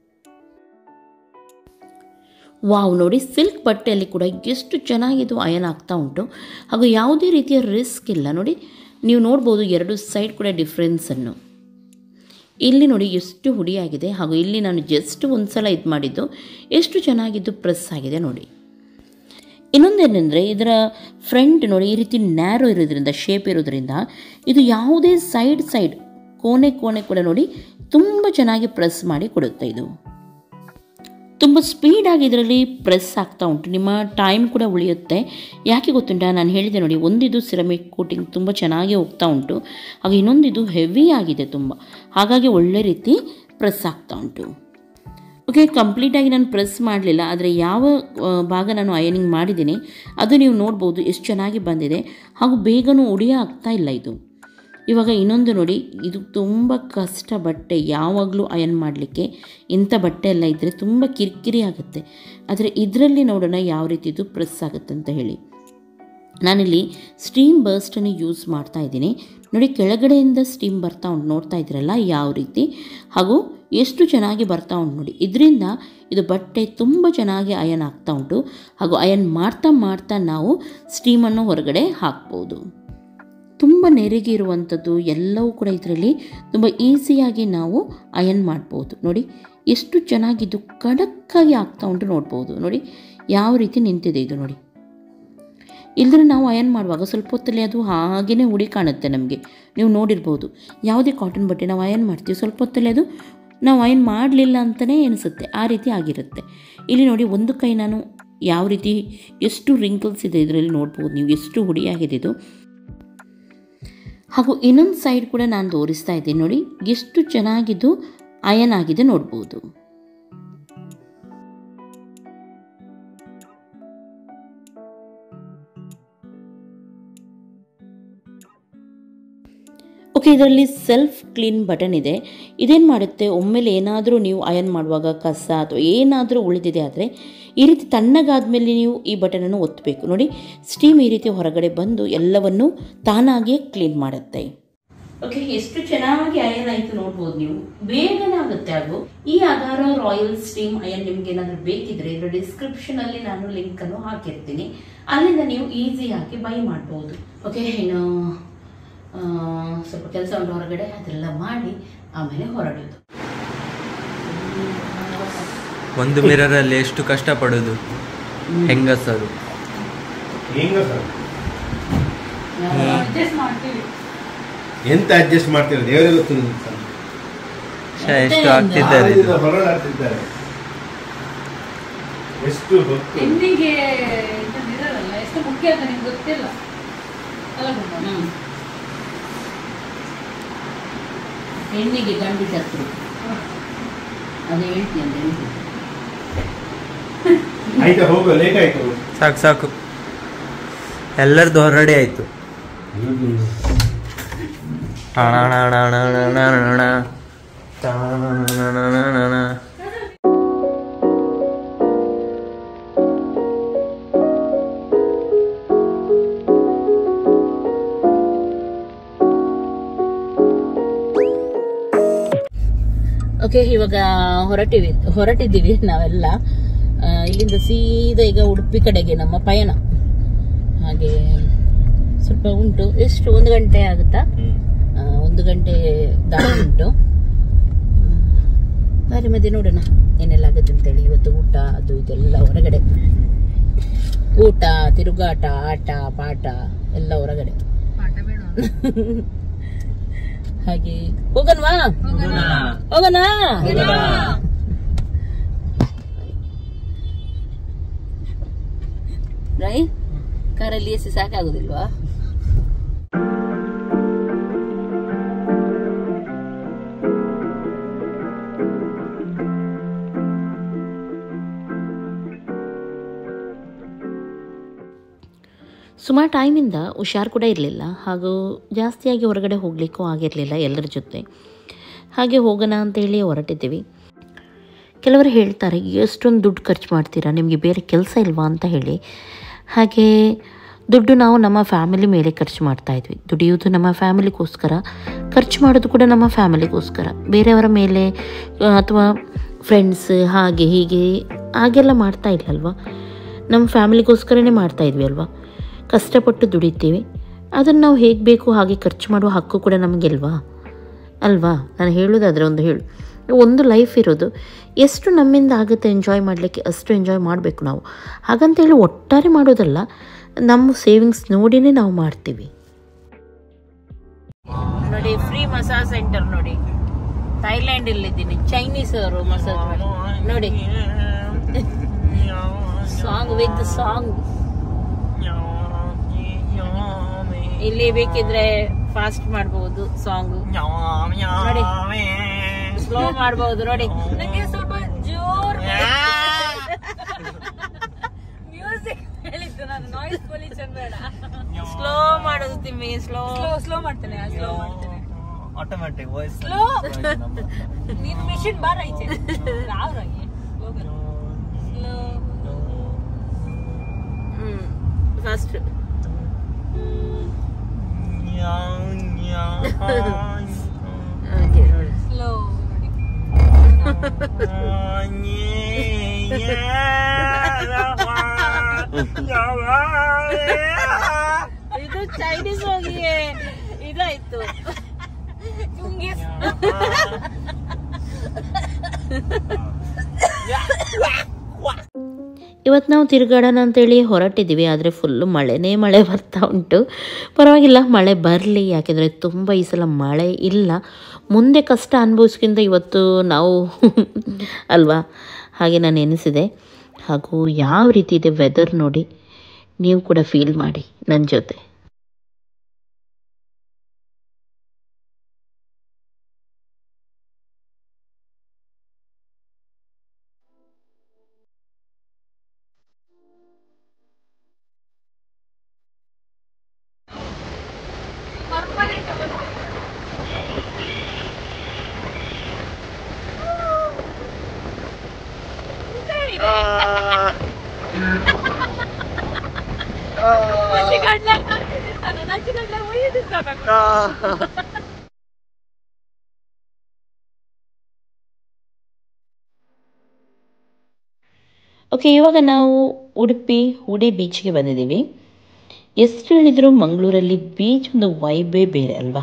ವಾವ್, ನೋಡಿ ಸಿಲ್ಕ್ ಬಟ್ಟೆಯಲ್ಲಿ ಕೂಡ ಎಷ್ಟು ಚೆನ್ನಾಗಿದು ಅಯನ್ ಆಗ್ತಾ ಉಂಟು ಹಾಗೂ ಯಾವುದೇ ರೀತಿಯ ರಿಸ್ಕ್ ಇಲ್ಲ. ನೋಡಿ ನೀವು ನೋಡ್ಬೋದು ಎರಡು ಸೈಡ್ ಕೂಡ ಡಿಫ್ರೆನ್ಸನ್ನು. ಇಲ್ಲಿ ನೋಡಿ ಎಷ್ಟು ಹುಡಿಯಾಗಿದೆ ಹಾಗೂ ಇಲ್ಲಿ ನಾನು ಜಸ್ಟ್ ಒಂದು ಸಲ ಇದು ಮಾಡಿದ್ದು ಎಷ್ಟು ಚೆನ್ನಾಗಿದ್ದು ಪ್ರೆಸ್ ಆಗಿದೆ ನೋಡಿ. ಇನ್ನೊಂದೇನೆಂದರೆ ಇದರ ಫ್ರಂಟ್ ನೋಡಿ ಈ ರೀತಿ ನ್ಯಾರೋ ಇರೋದ್ರಿಂದ, ಶೇಪ್ ಇರೋದ್ರಿಂದ ಇದು ಯಾವುದೇ ಸೈಡ್ ಸೈಡ್ ಕೋಣೆ ಕೋಣೆ ಕೂಡ ನೋಡಿ ತುಂಬ ಚೆನ್ನಾಗಿ ಪ್ರೆಸ್ ಮಾಡಿ ಕೊಡುತ್ತೆ. ಇದು ತುಂಬ ಸ್ಪೀಡಾಗಿ ಇದರಲ್ಲಿ ಪ್ರೆಸ್ ಆಗ್ತಾ ಉಂಟು, ನಿಮ್ಮ ಟೈಮ್ ಕೂಡ ಉಳಿಯುತ್ತೆ. ಯಾಕೆ ಗೊತ್ತುಂಟಾ, ನಾನು ಹೇಳಿದೆ ನೋಡಿ, ಒಂದಿದು ಸಿರಮಿಕ್ ಕೋಟಿಂಗ್ ತುಂಬ ಚೆನ್ನಾಗಿ ಹೋಗ್ತಾ ಉಂಟು ಹಾಗೆ ಇನ್ನೊಂದಿದು ಹೆವಿ ಆಗಿದೆ ತುಂಬ, ಹಾಗಾಗಿ ಒಳ್ಳೆ ರೀತಿ ಪ್ರೆಸ್ ಆಗ್ತಾ ಉಂಟು. ಓಕೆ, ಕಂಪ್ಲೀಟಾಗಿ ನಾನು ಪ್ರೆಸ್ ಮಾಡಲಿಲ್ಲ, ಆದರೆ ಯಾವ ಭಾಗ ನಾನು ಅಯನಿಂಗ್ ಮಾಡಿದ್ದೀನಿ ಅದು ನೀವು ನೋಡ್ಬೋದು ಎಷ್ಟು ಚೆನ್ನಾಗಿ ಬಂದಿದೆ ಹಾಗೂ ಬೇಗನೂ ಒಡೆಯ ಆಗ್ತಾ ಇಲ್ಲ ಇದು. ಇವಾಗ ಇನ್ನೊಂದು ನೋಡಿ, ಇದು ತುಂಬ ಕಷ್ಟ ಬಟ್ಟೆ ಯಾವಾಗಲೂ ಅಯನ್ ಮಾಡಲಿಕ್ಕೆ. ಇಂಥ ಬಟ್ಟೆ ಎಲ್ಲ ಇದ್ದರೆ ತುಂಬ ಕಿರಿಕಿರಿ ಆಗುತ್ತೆ, ಆದರೆ ಇದರಲ್ಲಿ ನೋಡೋಣ ಯಾವ ರೀತಿ ಇದು ಪ್ರೆಸ್ ಆಗುತ್ತೆ ಅಂತ ಹೇಳಿ. ನಾನಿಲ್ಲಿ ಸ್ಟೀಮ್ ಬರ್ಸ್ಟನ್ನು ಯೂಸ್ ಮಾಡ್ತಾ ಇದ್ದೀನಿ ನೋಡಿ. ಕೆಳಗಡೆಯಿಂದ ಸ್ಟೀಮ್ ಬರ್ತಾ ಉಂಟು, ನೋಡ್ತಾ ಇದ್ದೀರಲ್ಲ ಯಾವ ರೀತಿ, ಹಾಗೂ ಎಷ್ಟು ಚೆನ್ನಾಗಿ ಬರ್ತಾ ಉಂಟು ನೋಡಿ. ಇದರಿಂದ ಇದು ಬಟ್ಟೆ ತುಂಬ ಚೆನ್ನಾಗಿ ಅಯನ್ ಆಗ್ತಾ ಉಂಟು ಹಾಗೂ ಅಯನ್ ಮಾಡ್ತಾ ಮಾಡ್ತಾ ನಾವು ಸ್ಟೀಮನ್ನು ಹೊರಗಡೆ ಹಾಕ್ಬೋದು. ತುಂಬ ನೆರಿಗೆ ಇರುವಂಥದ್ದು ಎಲ್ಲವೂ ಕೂಡ ಇದರಲ್ಲಿ ತುಂಬ ಈಸಿಯಾಗಿ ನಾವು ಅಯನ್ ಮಾಡ್ಬೋದು. ನೋಡಿ ಎಷ್ಟು ಚೆನ್ನಾಗಿದ್ದು ಖಡಕ್ಕಾಗಿ ಆಗ್ತಾ ಉಂಟು, ನೋಡ್ಬೋದು ನೋಡಿ ಯಾವ ರೀತಿ ನಿಂತಿದೆ ಇದು ನೋಡಿ. ಇಲ್ಲದ್ರೆ ನಾವು ಅಯನ್ ಮಾಡುವಾಗ ಸ್ವಲ್ಪ ಹೊತ್ತಲ್ಲಿ ಅದು ಹಾಗೇ ಉಡಿ ಕಾಣುತ್ತೆ ನಮಗೆ. ನೀವು ನೋಡಿರ್ಬೋದು, ಯಾವುದೇ ಕಾಟನ್ ಬಟ್ಟೆ ನಾವು ಅಯನ್ ಮಾಡ್ತೀವಿ ಸ್ವಲ್ಪ ಹೊತ್ತಲ್ಲಿ ಅದು ನಾವು ಅಯನ್ ಮಾಡಲಿಲ್ಲ ಅಂತಲೇ ಅನಿಸುತ್ತೆ, ಆ ರೀತಿ ಆಗಿರುತ್ತೆ. ಇಲ್ಲಿ ನೋಡಿ ಒಂದು ಕೈ ನಾನು ಯಾವ ರೀತಿ ಎಷ್ಟು ರಿಂಕಲ್ಸ್ ಇದೆ ಇದರಲ್ಲಿ ನೋಡ್ಬೋದು ನೀವು, ಎಷ್ಟು ಹುಡಿಯಾಗಿದೆ ಇದು. ಹಾಗೂ ಇನ್ನೊಂದು ಸೈಡ್ ಕೂಡ ನಾನು ತೋರಿಸ್ತಾ ಇದ್ದೀನಿ ನೋಡಿ, ಎಷ್ಟು ಚೆನ್ನಾಗಿದ್ದು ಅಯನ್ ಆಗಿದೆ ನೋಡ್ಬೋದು. ಓಕೆ, ಇದರಲ್ಲಿ ಸೆಲ್ಫ್ ಕ್ಲೀನ್ ಬಟನ್ ಇದೆ. ಇದೇನು ಮಾಡುತ್ತೆ, ಒಮ್ಮೆಲೆ ಏನಾದರೂ ನೀವು ಅಯನ್ ಮಾಡುವಾಗ ಕಸ ಅಥವಾ ಏನಾದರೂ ಉಳಿದಿದೆ ಆದರೆ ಈ ರೀತಿ ತಣ್ಣಗಾದ್ಮೇಲೆ ನೀವು ಈ ಬಟನನ್ನು ಒತ್ತಬೇಕು ನೋಡಿ, ಸ್ಟೀಮ್ ಈ ರೀತಿ ಹೊರಗಡೆ ಬಂದು ಎಲ್ಲವನ್ನು ತಾನಾಗಿಯೇ ಕ್ಲೀನ್ ಮಾಡುತ್ತೆ. ಓಕೆ, ಎಷ್ಟು ಚೆನ್ನಾಗಿ ಅಯನ್ ಆಯ್ತು ನೋಡ್ಬೋದು ನೀವು, ಬೇಗನೆ ಆಗುತ್ತೆ. ಹಾಗೂ ಈ ಅಗಾರೋ ರಾಯಲ್ ಸ್ಟೀಮ್ ಅಯನ್ ನಿಮ್ಗೆ ಏನಾದ್ರು ಬೇಕಿದ್ರೆ ಇದರ ಡಿಸ್ಕ್ರಿಪ್ಷನ್ ಅಲ್ಲಿ ನಾನು ಲಿಂಕ್ ಅನ್ನು ಹಾಕಿರ್ತೀನಿ, ಅಲ್ಲಿಂದ ನೀವು ಈಸಿಯಾಗಿ ಬೈ ಮಾಡಬಹುದು. ಓಕೆ, ಇನ್ನು ಸ್ವಲ್ಪ ಕೆಲಸ ಉಂಟು ಹೊರಗಡೆ, ಅದೆಲ್ಲ ಮಾಡಿ ಆಮೇಲೆ ಹೊರಡೋದು. ಒಂದು ಮಿರರ್ ಅಲ್ಲಿ ಎಷ್ಟು ಕಷ್ಟ ಪಡೋದು ಹೆಂಗಸರು. ಎಂತ ಅಡ್ಜಸ್ಟ್ ಮಾಡ್ತೀರಾ ದೇವರೇ ಗೊತ್ತು. ಎಷ್ಟು ಆಗ್ತಿದ್ದಾರೆ ಹೊರಡಾಡ್ತಿದ್ದಾರೆ, ಎಷ್ಟು ಹೆಣ್ಣಿಗೆ ಇರಲ್ಲ, ಎಷ್ಟು ಮುಖ್ಯ ಅಂತ ನಿಮ್ಗೆ ಗೊತ್ತಿಲ್ಲ ಅಲ್ಲ. ಹೆಣ್ಣಿಗೆ ಗಂಡು ಶತ್ರು, ಅದೇ ಹೇಳ್ತೀನಿ ಅಂತ ಹೇಳ್ತೀನಿ. ಆಯ್ತಾ, ಹೋಗೋ, ಲೇಟ್ ಆಯ್ತು. ಸಾಕು ಸಾಕು, ಎಲ್ಲರದ್ದು ಹೊರಗಡೆ ಆಯ್ತು. ಓಕೆ, ಇವಾಗ ಹೊರಟಿವಿ ಹೊರಟಿದ್ದೀವಿ ನಾವೆಲ್ಲ. ಇಲ್ಲಿಂದ ಸೀದಾ ಈಗ ಉಡುಪಿ ಕಡೆಗೆ ನಮ್ಮ ಪಯಣ. ಹಾಗೆ ಸ್ವಲ್ಪ ಉಂಟು, ಎಷ್ಟು ಒಂದು ಗಂಟೆ ಆಗುತ್ತಾ, ಒಂದು ಗಂಟೆ ದಾರಿ ಉಂಟು. ದಾರಿ ಮಧ್ಯೆ ನೋಡೋಣ ಏನೆಲ್ಲ ಆಗುತ್ತೆ ಅಂತೇಳಿ. ಇವತ್ತು ಊಟ ಅದು ಇದೆಲ್ಲ ಹೊರಗಡೆ, ಊಟ, ತಿರುಗಾಟ, ಆಟ ಪಾಠ ಎಲ್ಲ ಹೊರಗಡೆ. ಹಾಗೆ ಹೋಗನ್ವಾ ಹೋಗೋಣ. ರೈ ಕಾರಲ್ಲಿ ಎಸಿ ಸಾಕಾಗುದಿಲ್ವಾ? ಸುಮಾರು ಟೈಮಿಂದ ಹುಷಾರು ಕೂಡ ಇರಲಿಲ್ಲ, ಹಾಗೂ ಜಾಸ್ತಿಯಾಗಿ ಹೊರಗಡೆ ಹೋಗಲಿಕ್ಕೂ ಆಗಿರಲಿಲ್ಲ ಎಲ್ಲರ ಜೊತೆ. ಹಾಗೆ ಹೋಗೋಣ ಅಂತೇಳಿ ಹೊರಟಿದ್ದೀವಿ. ಕೆಲವರು ಹೇಳ್ತಾರೆ, ಎಷ್ಟೊಂದು ದುಡ್ಡು ಖರ್ಚು ಮಾಡ್ತೀರಾ, ನಿಮಗೆ ಬೇರೆ ಕೆಲಸ ಇಲ್ವಾ ಅಂತ ಹೇಳಿ. ಹಾಗೆ ದುಡ್ಡು ನಾವು ನಮ್ಮ ಫ್ಯಾಮಿಲಿ ಮೇಲೆ ಖರ್ಚು ಮಾಡ್ತಾಯಿದ್ವಿ. ದುಡಿಯೋದು ನಮ್ಮ ಫ್ಯಾಮಿಲಿಗೋಸ್ಕರ, ಖರ್ಚು ಮಾಡೋದು ಕೂಡ ನಮ್ಮ ಫ್ಯಾಮಿಲಿಗೋಸ್ಕರ. ಬೇರೆಯವರ ಮೇಲೆ ಅಥವಾ ಫ್ರೆಂಡ್ಸ್ ಹಾಗೆ ಹೀಗೆ ಹಾಗೆಲ್ಲ ಮಾಡ್ತಾ ಇಲ್ಲಲ್ವ, ನಮ್ಮ ಫ್ಯಾಮಿಲಿಗೋಸ್ಕರನೇ ಮಾಡ್ತಾಯಿದ್ವಿ ಅಲ್ವಾ. ಕಷ್ಟಪಟ್ಟು ದುಡಿತೀವಿ, ಅದನ್ನು ನಾವು ಹೇಗೆ ಬೇಕು ಹಾಗೆ ಖರ್ಚು ಮಾಡುವ ಹಕ್ಕು ಕೂಡ ನಮಗಿಲ್ವಾ ಅಲ್ವಾ? ನಾನು ಹೇಳೋದಾದರೆ ಒಂದು ಹೇಳು, ಒಂದು ಲೈಫ್ ಇರೋದು, ಎಷ್ಟು ನಮ್ಮಿಂದ ಆಗುತ್ತೆ ಎಂಜಾಯ್ ಮಾಡಲಿಕ್ಕೆ ಅಷ್ಟು ಎಂಜಾಯ್ ಮಾಡಬೇಕು ನಾವು. ಹಾಗಂತೇಳಿ ಒಟ್ಟಾರೆ ಮಾಡೋದಲ್ಲ, ನಮ್ಮ ಸೇವಿಂಗ್ಸ್ ನೋಡಿನೇ ನಾವು ಮಾಡ್ತೀವಿ. ನೋಡಿ, ಫ್ರೀ ಮಸಾಜ್ ಸೆಂಟರ್ ನೋಡಿ, ಥೈಲ್ಯಾಂಡ್ ಇಲ್ಲಿದ್ದೀನಿ. ಚೈನೀಸ್ ಅವರು ಮಸಾಜ್ ನೋಡಿ, ಸಾಂಗ್ ವಿತ್ ಸಾಂಗ್. ಇಲ್ಲಿ ಬೇಕಿದ್ರೆ ಫಾಸ್ಟ್ ಮಾಡಬಹುದು ಸಾಂಗ್ ನೋಡಿ, ಸ್ಲೋ ಮಾಡಬಹುದು ನೋಡಿ. ನಂಗೆ ಸ್ವಲ್ಪ ಜೋರ್ ಮ್ಯೂಸಿಕ್ ಹೇಳಿದ್ದು ನಾನು, ನಾಯ್ಸ್ ಪೊಲ್ಯೂಷನ್ ಬೇಡ. ಸ್ಲೋ ಮಾಡೋದು ತಿಮ್ಮಿ, ಸ್ಲೋ ಸ್ಲೋ ಮಾಡ್ತೇನೆ, ಸ್ಲೋ ಮಾಡ್ತೇನೆ, ಆಟೋಮ್ಯಾಟಿಕ್ ವಾಯ್ಸ್ ಸ್ಲೋ. ನಿನ್ ಮಿಷಿನ್ ಬಾರ ಐತೆ ರಾವ್ರಾಗಿ ಸ್ಲೋ. Hmm, fast. ಓಕೆ ನೋಡಿ, ಸ್ಲೋ ನೋಡಿ. ಇದು ಚೈನೀಸ್ ಹೋಗಿಯೇ ಇದಾಯ್ತು. ಇವತ್ತು ನಾವು ತಿರುಗಾಡೋಣ ಅಂತೇಳಿ ಹೊರಟಿದ್ದೀವಿ, ಆದರೆ ಫುಲ್ಲು ಮಳೆನೇ ಮಳೆ ಬರ್ತಾ ಉಂಟು. ಪರವಾಗಿಲ್ಲ, ಮಳೆ ಬರಲಿ, ಯಾಕೆಂದರೆ ತುಂಬ ಈ ಸಲ ಮಳೆ ಇಲ್ಲ. ಮುಂದೆ ಕಷ್ಟ ಅನುಭವಿಸ್ಕಿಂತ ಇವತ್ತು ನಾವು ಅಲ್ವಾ, ಹಾಗೆ ನಾನು ಎನಿಸಿದೆ. ಹಾಗೂ ಯಾವ ರೀತಿ ಇದೆ ವೆದರ್ ನೋಡಿ ನೀವು ಕೂಡ ಫೀಲ್ ಮಾಡಿ ನನ್ನ ಜೊತೆ. ಓಕೆ, ಇವಾಗ ನಾವು ಉಡುಪಿ ಹುಡೆ ಬೀಚ್ಗೆ ಬಂದಿದ್ದೀವಿ. ಎಷ್ಟು ಹೇಳಿದ್ರು ಮಂಗಳೂರಲ್ಲಿ ಬೀಚ್ ಒಂದು ವೈಬೇ ಬೇರೆ ಅಲ್ವಾ.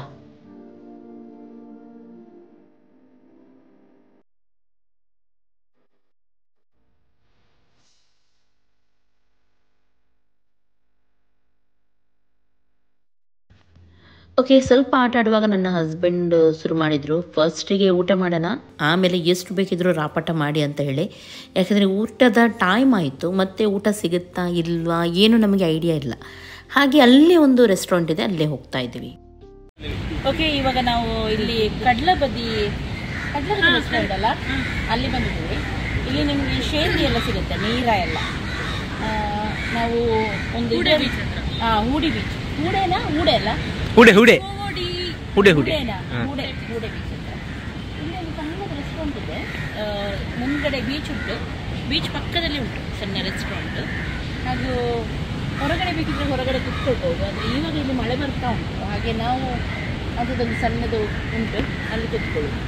ಓಕೆ, ಸ್ವಲ್ಪ ಆಟ ಆಡುವಾಗ ನನ್ನ ಹಸ್ಬೆಂಡ್ ಶುರು ಮಾಡಿದರು, ಫಸ್ಟಿಗೆ ಊಟ ಮಾಡೋಣ, ಆಮೇಲೆ ಎಷ್ಟು ಬೇಕಿದ್ರೂ ರಾಪಾಟ ಮಾಡಿ ಅಂತ ಹೇಳಿ. ಯಾಕೆಂದರೆ ಊಟದ ಟೈಮ್ ಆಯಿತು, ಮತ್ತು ಊಟ ಸಿಗುತ್ತಾ ಇಲ್ವಾ ಏನು ನಮಗೆ ಐಡಿಯಾ ಇಲ್ಲ. ಹಾಗೆ ಅಲ್ಲೇ ಒಂದು ರೆಸ್ಟೋರೆಂಟ್ ಇದೆ, ಅಲ್ಲೇ ಹೋಗ್ತಾ ಇದ್ದೀವಿ. ಓಕೆ, ಇವಾಗ ನಾವು ಇಲ್ಲಿ ಕಡ್ಲಬದಿ ಕಡ್ಲಬದಿ ರೆಸ್ಟೋರೆಂಟ್ ಅಲ್ಲ, ಅಲ್ಲಿ ಬಂದಿದ್ದೀವಿ. ಇಲ್ಲಿ ನಿಮಗೆ ಶೇಂದಿ ಎಲ್ಲ ಸಿಗುತ್ತೆ, ನೀರ ಎಲ್ಲ. ನಾವು ಒಂದು ಹಾಂ ಹೂಡಿ ಬೀಚ್, ಹೂಡೆನಾ ಹೂಡೆ ಅಲ್ಲ ಹುಡೆ ಹುಡೆ ಹುಡೆ ಹುಡೆ ಹೂಡೆ ಹೂಡೆ ಬೀಚ್ ಅಂತ. ಇಲ್ಲಿ ಒಂದು ಸಣ್ಣದ ರೆಸ್ಟೋರೆಂಟ್ ಇದೆ, ಮುಂದ್ಗಡೆ ಬೀಚ್ ಉಂಟು, ಬೀಚ್ ಪಕ್ಕದಲ್ಲಿ ಉಂಟು ಸಣ್ಣ ರೆಸ್ಟೋರೆಂಟ್. ಹಾಗೂ ಹೊರಗಡೆ ಬೇಕಿದ್ರೆ ಹೊರಗಡೆ ಕುತ್ಕೊಳ್ಬೋದು, ಆದರೆ ಇವಾಗ ಇಲ್ಲಿ ಮಳೆ ಬರ್ತಾ ಉಂಟು, ಹಾಗೆ ನಾವು ಅದೊಂದು ಸಣ್ಣದು ಉಂಟು, ಅಲ್ಲಿ ಕುತ್ಕೊಳ್ಳೋದು.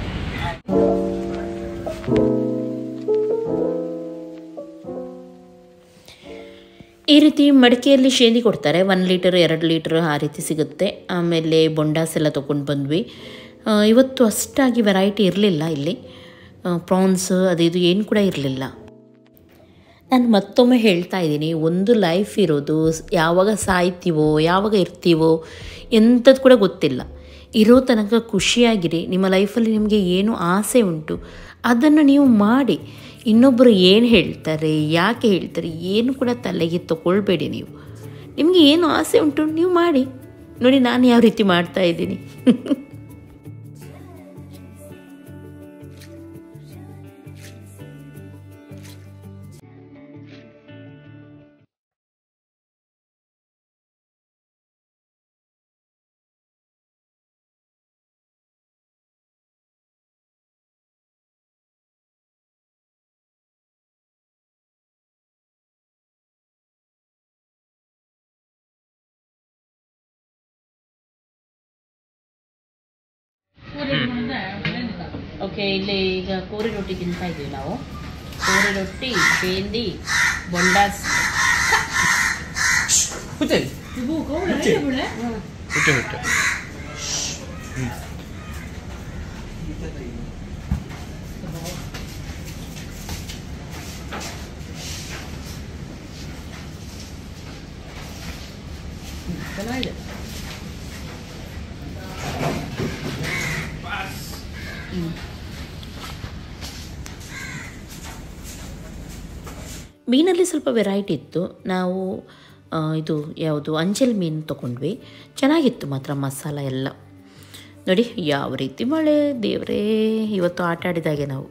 ಈ ರೀತಿ ಮಡಿಕೆಯಲ್ಲಿ ಶೇಂದಿ ಕೊಡ್ತಾರೆ, ಒನ್ ಲೀಟರ್ ಎರಡು ಲೀಟರ್ ಆ ರೀತಿ ಸಿಗುತ್ತೆ. ಆಮೇಲೆ ಬೊಂಡಾಸ್ ಎಲ್ಲ ತೊಗೊಂಡು ಬಂದ್ವಿ. ಇವತ್ತು ಅಷ್ಟಾಗಿ ವೆರೈಟಿ ಇರಲಿಲ್ಲ ಇಲ್ಲಿ, ಪ್ರಾನ್ಸ್ ಅದು ಇದು ಏನು ಕೂಡ ಇರಲಿಲ್ಲ. ನಾನು ಮತ್ತೊಮ್ಮೆ ಹೇಳ್ತಾ ಇದ್ದೀನಿ, ಒಂದು ಲೈಫ್ ಇರೋದು, ಯಾವಾಗ ಸಾಯ್ತೀವೋ ಯಾವಾಗ ಇರ್ತೀವೋ ಎಂಥದ್ದು ಕೂಡ ಗೊತ್ತಿಲ್ಲ. ಇರೋ ತನಕ ಖುಷಿಯಾಗಿರಿ. ನಿಮ್ಮ ಲೈಫಲ್ಲಿ ನಿಮಗೆ ಏನು ಆಸೆ ಉಂಟು ಅದನ್ನು ನೀವು ಮಾಡಿ. ಇನ್ನೊಬ್ಬರು ಏನು ಹೇಳ್ತಾರೆ, ಯಾಕೆ ಹೇಳ್ತಾರೆ, ಏನು ಕೂಡ ತಲೆಗೆ ತಗೊಳ್ಬೇಡಿ. ನೀವು ನಿಮಗೆ ಏನು ಆಸೆ ಉಂಟು ನೀವು ಮಾಡಿ ನೋಡಿ. ನಾನು ಯಾವ ರೀತಿ ಮಾಡ್ತಾ ಇದ್ದೀನಿ. ಓಕೆ, ಇಲ್ಲಿ ಈಗ ಕೋರಿ ರೊಟ್ಟಿ ತಿಂತಾ ಇದ್ದೀವಿ ನಾವು. ಕೋರಿ ರೊಟ್ಟಿ, ಬೇಂದಿ, ಬೊಂಡಾಸ್. ಚೆನ್ನಾಗಿದೆ. ಮೀನಲ್ಲಿ ಸ್ವಲ್ಪ ವೆರೈಟಿ ಇತ್ತು. ನಾವು ಇದು ಯಾವುದು ಅಂಚಲ್ ಮೀನು ತೊಗೊಂಡ್ವಿ, ಚೆನ್ನಾಗಿತ್ತು ಮಾತ್ರ ಮಸಾಲ ಎಲ್ಲ. ನೋಡಿ ಯಾವ ರೀತಿ ಮಳೆ, ದೇವರೇ, ಇವತ್ತು ಆಟ ಆಡಿದಾಗೆ ನಾವು.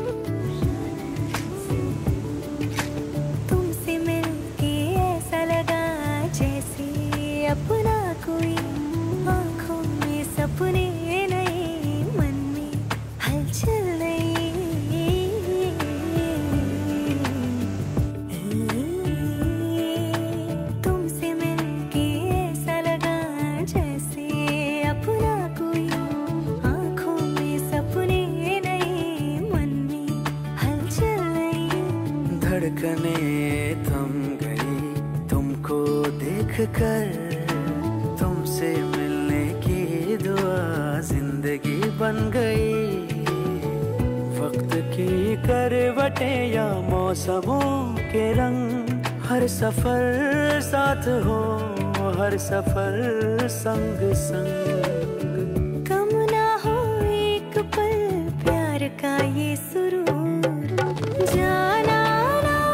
धड़कने थम गई तुमको देखकर, तुमसे मिलने की दुआ जिंदगी बन गई। वक्त की करवटें या मौसमों के रंग, हर सफर साथ हो, हर सफर संग संग। कम ना हो एक पल प्यार का ये सुरूर, जाना ना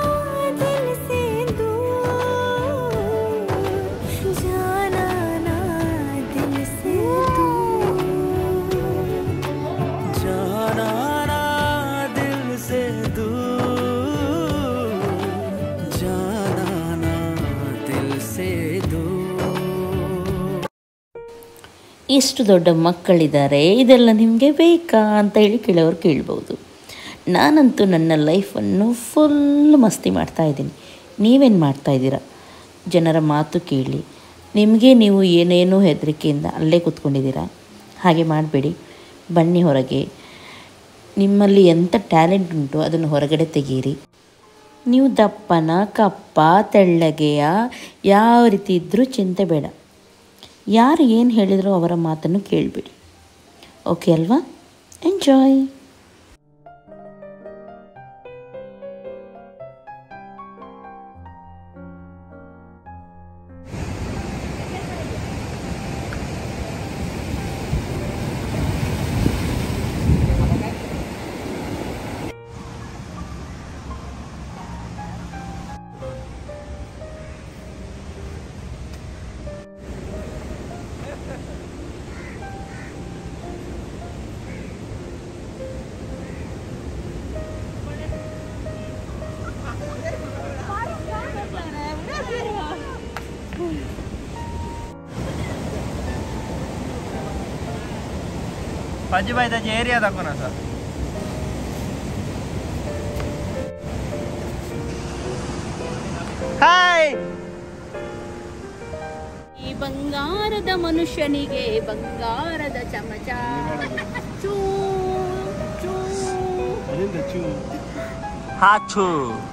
ಇಷ್ಟು ದೊಡ್ಡ ಮಕ್ಕಳಿದ್ದಾರೆ, ಇದೆಲ್ಲ ನಿಮಗೆ ಬೇಕಾ ಅಂತ ಹೇಳಿ ಕೆಲವರು ಕೇಳ್ಬೋದು. ನಾನಂತೂ ನನ್ನ ಲೈಫನ್ನು ಫುಲ್ ಮಸ್ತಿ ಮಾಡ್ತಾಯಿದ್ದೀನಿ. ನೀವೇನು ಮಾಡ್ತಾಯಿದ್ದೀರಾ? ಜನರ ಮಾತು ಕೇಳಿ ನಿಮಗೆ ನೀವು ಏನೇನೋ ಹೆದರಿಕೆಯಿಂದ ಅಲ್ಲೇ ಕೂತ್ಕೊಂಡಿದ್ದೀರಾ. ಹಾಗೆ ಮಾಡಬೇಡಿ, ಬನ್ನಿ ಹೊರಗೆ. ನಿಮ್ಮಲ್ಲಿ ಎಂಥ ಟ್ಯಾಲೆಂಟ್ ಉಂಟು ಅದನ್ನು ಹೊರಗಡೆ ತೆಗೀರಿ. ನೀವು ದಪ್ಪನ, ಕಪ್ಪ, ತೆಳ್ಳಗೆಯ, ಯಾವ ರೀತಿ ಇದ್ದರೂ ಚಿಂತೆ ಬೇಡ. ಯಾರು ಏನು ಹೇಳಿದರೂ ಅವರ ಮಾತನ್ನು ಕೇಳಬೇಡಿ. ಓಕೆ ಅಲ್ವಾ? ಎಂಜಾಯ್. अजिबाई त्याची एरिया दाखव ना सर. ಹಾಯ್. ಈ ಬಂಗಾರದ ಮನುಷ್ಯನಿಗೆ ಬಂಗಾರದ ಚಮಚ. ಚೂ ಚೂ ಹಾಚು.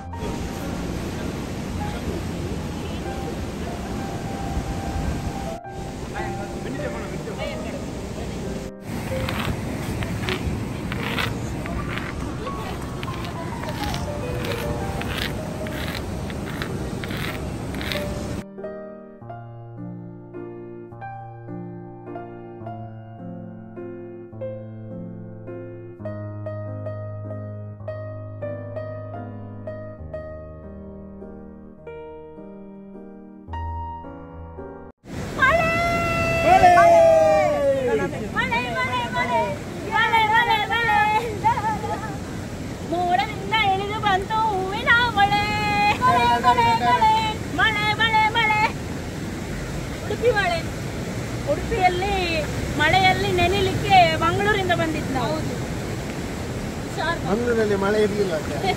ಮೋಡದಿಂದ ಇಳಿದು ಬಂತು ಹೂವಿನ ಮಳೆ. ಮಳೆ ಮಳೆ ಮಳೆ ಉಡುಪಿ ಮಳೆ. ಉಡುಪಿಯಲ್ಲಿ ಮಳೆಯಲ್ಲಿ ನೆನೆಲಿಕ್ಕೆ ಮಂಗಳೂರಿಂದ ಬಂದಿದ್ದು ನಾವು. ಮಂಗಳೂರಲ್ಲಿ ಮಳೆ ಇರಲಿಲ್ಲ.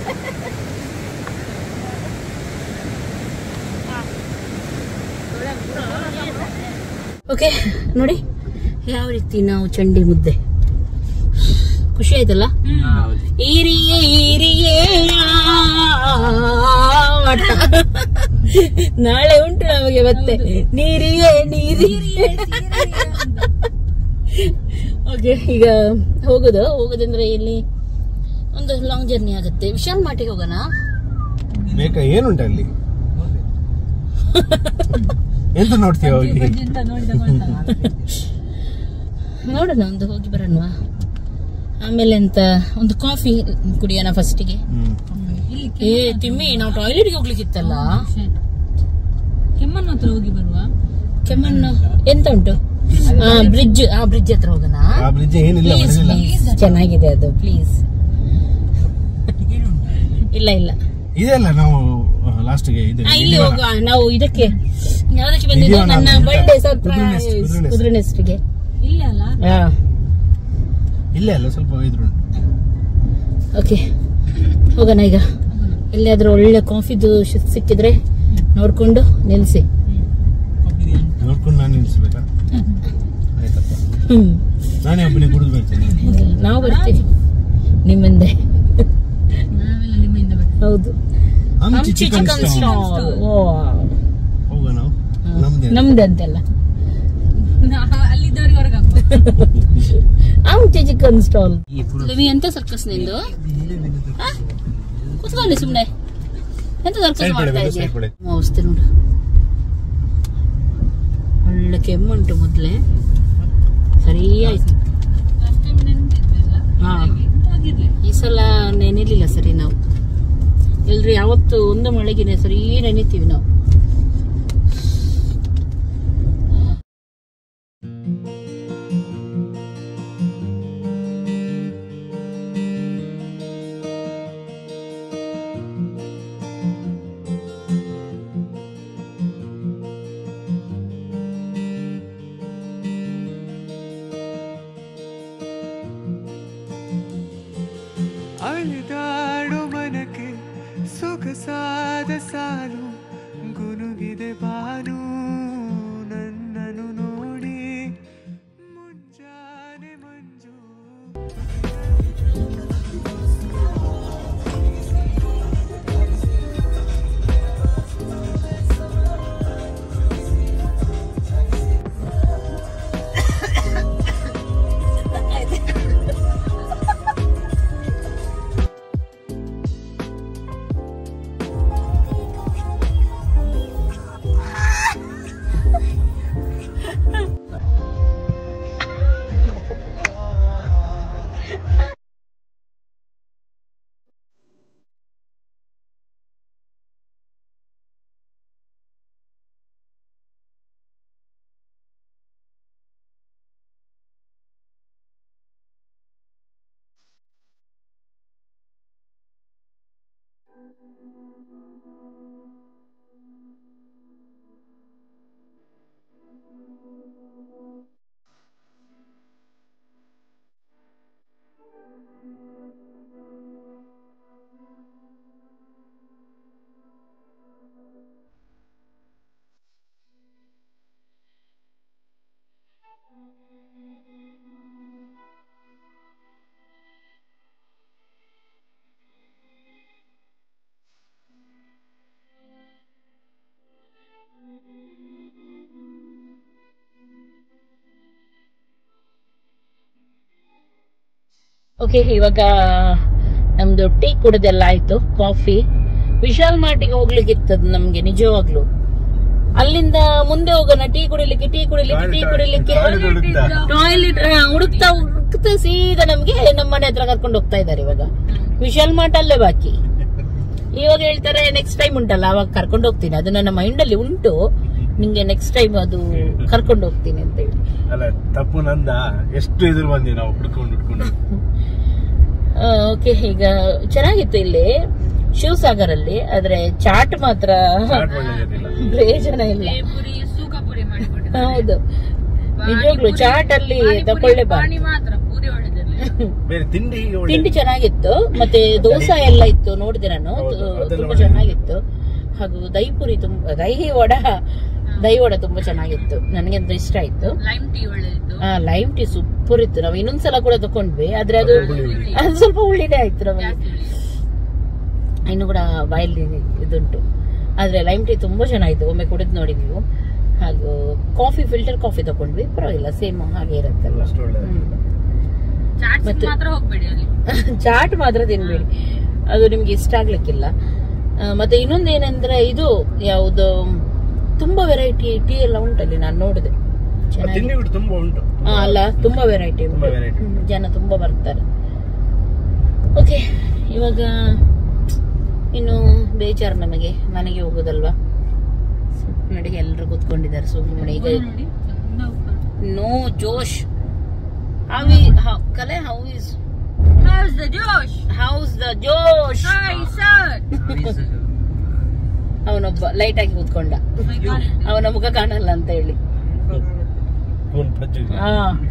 ಓಕೆ ನೋಡಿ ಯಾವ ರೀತಿ ನಾವು ಚಂಡಿ ಮುದ್ದೆ. ಖುಷಿ ಆಯ್ತಲ್ಲ? ಈರಿಯೇ ಈರಿಯೇ ನಾಳೆ ಉಂಟು ನಮಗೆ ಮತ್ತೆ ನೀರಿಯೇ ನೀರಿ. ಓಕೆ ಈಗ ಹೋಗುದು ಹೋಗುದಂದ್ರೆ ಇಲ್ಲಿ ಒಂದು ಲಾಂಗ್ ಜರ್ನಿ ಆಗುತ್ತೆ. ವಿಶಾಲ್ ಮಾರ್ಟಿಗೆ ಹೋಗೋಣ. ಬೇಕಾ? ಏನುಂಟ ಅಲ್ಲಿ? ಎಂತ ನೋಡ್ತೀಯ? ನೋಡೋಣ, ಒಂದು ಹೋಗಿ ಬರೋಣ. ಆಮೇಲೆ ಎಂತ ಒಂದು ಕಾಫಿ ಕುಡಿಯೋಣ ಫಸ್ಟಿಗೆ. ಏ ತಿಮ್ಮಿ, ನಾವು ಟಾಯ್ಲೆಟ್ಗೆ ಹೋಗ್ಲಿಕ್ಕಿತ್ತಲ್ಲ. ಕೆಮ್ಮಣ್ಣು ಹತ್ರ ಹೋಗಿ ಬರುವ. ಕೆಮ್ಮಣ್ಣು ಎಂತ ಉಂಟು? ಬ್ರಿಡ್ಜ್, ಆ ಬ್ರಿಡ್ಜ್ ಹತ್ರ ಹೋಗೋಣ. ಚೆನ್ನಾಗಿದೆ ಅದು, ಪ್ಲೀಸ್. ಇಲ್ಲ ಇಲ್ಲ ಇದೆಲ್ಲ ನಾವು ಲಾಸ್ಟ್ಗೆ ಇಲ್ಲಿ ಹೋಗುವ. ನಾವು ಇದಕ್ಕೆ ಯಾವ್ದಕ್ಕೆ ಬಂದಿದ್ದು? ನನ್ನ ಬರ್ಡೇ ಸರ್ಪ್ರೈಸ್ ಕುದುರೆ ನೆಸ್ಟ್ಗೆ. ಇಲ್ಲ ಅಲ್ಲ? ಇಲ್ಲ ಅಲ್ಲ, ಸ್ವಲ್ಪ ಇದ್ರು. ಓಕೆ ಹೋಗೋಣ ಈಗ. ಎಲ್ಲಿಯಾದ್ರೂ ಒಳ್ಳೆ ಕಾಫಿದು ಸಿಕ್ಕಿದ್ರೆ ನೋಡ್ಕೊಂಡು ನಿಲ್ಸಿ. ನೋಡ್ಕೊಂಡು ನಾನು ನಿಲ್ಸ್ಬೇಕಾ? ಆಯ್ತಪ್ಪ, ನಾನೇ ಒಬ್ಬನೇ ಕುಡಿದು ಬರ್ತೇನೆ. ನಾವು ಬರ್ತೀವಿ ನಿಮ್ಮಿಂದ. ಹೌದು, ಚಿಕನ್ ಸ್ಟಾಲ್. ಹೋಗ ನಾವು ನಮ್ದು ಅಂತೆಲ್ಲ ಆಮ್ಚಿ ಚಿಕನ್ ಸ್ಟಾಲ್. ಎಂತ ಸರ್ಕಸ್ ನಿಂದು? ಕುತ್ಕೊಳ್ಳಿ ಸುಮ್ನೆ. ಎಂತ ಸರ್ಕಸ್ ಮಾಡ್ತಾ ಇದ್ದೀವಿ? ಔಷಧಿ ನೋಡು, ಒಳ್ಳೆ ಕೆಮ್ಮುಂಟು. ಮೊದ್ಲೇ ಸರಿ ಆಯ್ತು. ಹಾ, ಈ ಸಲ ನೆನೆಲಿಲ್ಲ ಸರಿ. ನಾವು ಎಲ್ರು ಯಾವತ್ತು ಒಂದು ಮಳೆಗಿನ ಸರಿ ನೆನಿತೀವಿ ನಾವು. ಮೋಡದ ಸಾಲು ಗುನುಗಿದೆ ಬಾನು ನನ್ನನು ನೋಡಿ ಮುಂಜಾನೆ ಮಂಜು. ಓಕೆ, ಇವಾಗ ನಮ್ದು ಟೀ ಕುಡಿದೆಲ್ಲ ಆಯ್ತು. ಕಾಫಿ ವಿಶಾಲ್ ಮಾರ್ಟಿಗೆ ಹೋಗ್ಲಿಕ್ಕಿತ್ತದ ನಮ್ಗೆ ನಿಜವಾಗ್ಲು. ಅಲ್ಲಿಂದ ಮುಂದೆ ಹೋಗೋಣ ಟೀ ಕುಡಿಲಿಕ್ಕೆ ಟೀ ಕುಡಿಲಿಕ್ಕೆ ಟೀ ಕುಡಿಲಿಕ್ಕೆ ಟಾಯ್ಲೆಟ್ ಹುಡುಕ್ತಾ ಹುಡುಕ್ತಾ ಸೀದಾ ನಮ್ಗೆ ನಮ್ಮ ಮನೆ ಹತ್ರ ಕರ್ಕೊಂಡು ಹೋಗ್ತಾ ಇದ್ದಾರೆ. ಇವಾಗ ವಿಶಾಲ್ ಮಾರ್ಟ್ ಅಲ್ಲೇ ಬಾಕಿ. ಇವಾಗ ಹೇಳ್ತಾರೆ ನೆಕ್ಸ್ಟ್ ಟೈಮ್ ಉಂಟಲ್ಲ ಅವಾಗ ಕರ್ಕೊಂಡು ಹೋಗ್ತೀನಿ. ಅದು ನನ್ನ ಮೈಂಡ್ ಅಲ್ಲಿ ಉಂಟು, ನಿಂಗೆ ನೆಕ್ಸ್ಟ್ ಟೈಮ್ ಅದು ಕರ್ಕೊಂಡು ಹೋಗ್ತೀನಿ ಅಂತ ಹೇಳಿ. ಅಲ್ಲ ತಪ್ಪು ನಂದ, ಎಷ್ಟು ಎದುರು ಬಂದಿ ನಾವು ಹುಡ್ಕೊಂಡು ಹುಡ್ಕೊಂಡು. ಓಕೆ, ಈಗ ಚೆನ್ನಾಗಿತ್ತು ಇಲ್ಲಿ ಶಿವಸಾಗರ್ ಅಲ್ಲಿ, ಆದ್ರೆ ಚಾಟ್ ಮಾತ್ರ ಪ್ರಯೋಜನ ಇಲ್ಲ. ಹೌದು, ನಿಜವಾಗ್ಲು ಚಾಟ್ ಅಲ್ಲಿ ತಕೊಳ್ಳೇಬಾರ್ದು. ತಿಂಡಿ ಚೆನ್ನಾಗಿತ್ತು, ಮತ್ತೆ ದೋಸೆ ಎಲ್ಲ ಇತ್ತು ನೋಡಿದೆ ನಾನು, ತುಂಬಾ ಚೆನ್ನಾಗಿತ್ತು. ಹಾಗೂ ದಹಿಪುರಿ ತುಂಬಾ ದಹಿ ವಡ ದಹಿ ವಡ ತುಂಬಾ ಚೆನ್ನಾಗಿತ್ತು, ನನಗೆಂತ ಇಷ್ಟ ಆಯ್ತು. ಲೈಮ್ ಟೀ ಸೂಪರ್ ಇತ್ತು. ನಾವು ಇನ್ನೊಂದ್ಸಲ ಕೂಡ ತಕೊಂಡ್ವಿ, ಆದ್ರೆ ಅದು ಅದು ಸ್ವಲ್ಪ ಉಳ್ಳಿನೇ ಆಯ್ತು ನಮಗೆ. ಇನ್ನು ಕೂಡ ಬಾಯಲ್ಲಿ ಇದುಂಟು, ಆದ್ರೆ ಲೈಮ್ ಟೀ ತುಂಬಾ ಚೆನ್ನಾಗಿತ್ತು. ಒಮ್ಮೆ ಕುಡಿದ್ ನೋಡಿ ನೀವು. ಹಾಗೂ ಕಾಫಿ ಫಿಲ್ಟರ್ ಕಾಫಿ ತಕೊಂಡ್ವಿ, ಪರವಾಗಿಲ್ಲ, ಸೇಮ್ ಹಾಗೆ ಇರುತ್ತಲ್ಲ. ಮತ್ತೆ ಚಾಟ್ ಮಾತ್ರ ತಿನ್ಬೇಡಿ, ಅದು ನಿಮ್ಗೆ ಇಷ್ಟ ಆಗ್ಲಿಕ್ಕಿಲ್ಲ. ಮತ್ತೆ ಇನ್ನೊಂದೇನಂದ್ರೆ ಇದು ಯಾವ್ದು ತುಂಬಾ ವೆರೈಟಿ ಟೀ ಎಲ್ಲ ಉಂಟಲ್ಲಿ, ನಾನು ನೋಡಿದೆ. ಅಲ್ಲ, ತುಂಬಾ ವೆರೈಟಿ ಉಂಟು, ಜನ ತುಂಬಾ ಬರ್ತಾರೆ. ಓಕೆ, ಇವಾಗ ಇನ್ನು ಬೇಜಾರು ನಮಗೆ, ಮನೆಗೆ ಹೋಗೋದಲ್ವಾ. ನಡಿಗೆ ಎಲ್ಲರೂ ಕೂತ್ಕೊಂಡಿದ್ದಾರೆ ಸುಮ್ಮನೆ. ಈಗ no Josh. How is how Kale how is how's the Josh how's the Josh hi sir. ಅವನೊಬ್ಬ ಲೈಟ್ ಆಗಿ ಕೂತ್ಕೊಂಡ, ಅವನ ಮುಖ ಕಾಣಲ್ಲ ಅಂತ ಹೇಳಿ. ಹಾ,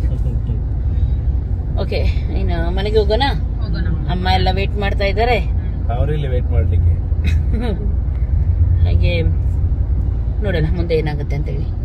ಓಕೆ, ಇನ್ನು ಮನೆಗೆ ಹೋಗೋಣ. ಅಮ್ಮ ಎಲ್ಲ ವೇಟ್ ಮಾಡ್ತಾ ಇದ್ದಾರೆ, ಅವರಲ್ಲಿ ವೇಟ್ ಮಾಡ್ಲಿಕ್ಕೆ. ಹಾಗೆ ನೋಡೋಣ ಮುಂದೆ ಏನಾಗುತ್ತೆ ಅಂತ ಹೇಳಿ.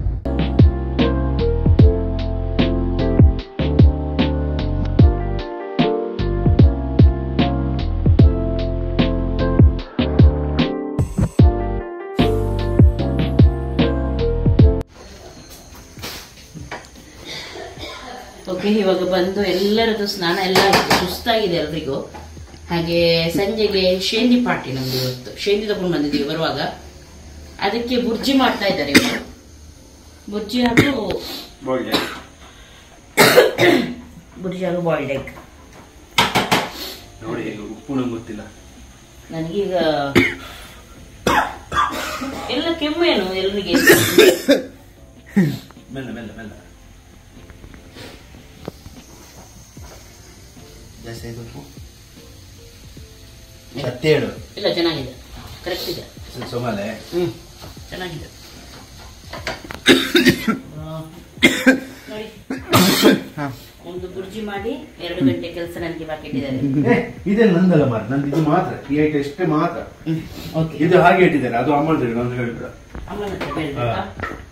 ಓಕೆ, ಇವಾಗ ಬಂದು ಎಲ್ಲರದ್ದು ಸ್ನಾನ ಎಲ್ಲ ಆಯ್ತು, ಸುಸ್ತಾಗಿದೆ ಎಲ್ರಿಗೂ. ಹಾಗೆ ಸಂಜೆಗೆ ಶೇಂದಿ ಪಾರ್ಟಿ ನಮ್ದು ಇವತ್ತು. ಶೇಂದಿ ತಗೊಂಡು ಬಂದಿದ್ದೀವಿ ಬರುವಾಗ, ಅದಕ್ಕೆ ಬುರ್ಜಿ ಮಾಡ್ತಾ ಇದ್ದಾರೆ ಇವರು. ಬುರ್ಜಿ ಹಾಗೂ ಬುರ್ಜಿ ಹಾಗೂ ಬಾಯ್ಲ್ಡ್ ಎಗ್. ನೋಡಿ, ಉಪ್ಪು ನಂಗೆ ಗೊತ್ತಿಲ್ಲ ನನಗೀಗ ಎಲ್ಲ ಕೆಮ್ಮು ಏನು ಎಲ್ರಿಗೆ. ಮೆಲ್ಲ ಮೆಲ್ಲ ಮೆಲ್ಲ ಜಾಸ್ತಿ ಆಯ್ತು. ಹತ್ತೇಳು ಇಲ್ಲ, ಚೆನ್ನಾಗಿದೆ, ಕರೆಕ್ಟ್ ಇದೆ. ಸೋಮಾಲೆ ಹ್ಮ್, ಚೆನ್ನಾಗಿದೆ ನೋಡಿ. ಒಂದು ಬುರ್ಜಿ ಮಾಡಿ ಎರಡು ಗಂಟೆ ಕೆಲಸ ನನಗೆ ಬಾಕಿ ಇಟ್ಟಿದ್ದಾರೆ. ಏ, ಇದೇ ನಂದಲ್ಲ ಮಾತ್ರ, ನಂದು ಇದು ಮಾತ್ರ, ಈ ಐಟ ಇಷ್ಟೇ ಮಾತ್ರ. ಓಕೆ, ಇದು ಹಾಗೆ ಇಟ್ಟಿದ್ದಾರೆ, ಅದು ಅಮ್ಮಂದ್ರೆ ನಂದು ಹೇಳ್ಬಿಡ. ಅಮ್ಮನ ಹತ್ರ ಹೇಳ್ಬೇಕಾ?